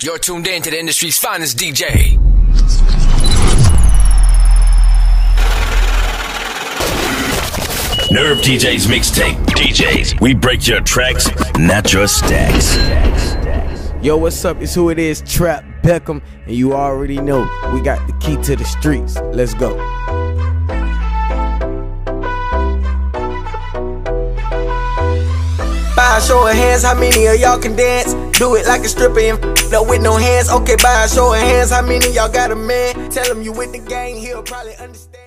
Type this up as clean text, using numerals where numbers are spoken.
You're tuned in to the industry's finest DJ. Nerve DJs mixtape. DJs, we break your tracks, not your stacks. Yo, what's up? It's who it is, Trap Beckham, and you already know we got the key to the streets. Let's go. By a show of hands, how many of y'all can dance? Do it like a stripper and up with no hands. Okay, by a show of hands, how many of y'all got a man? Tell him you with the gang, he'll probably understand.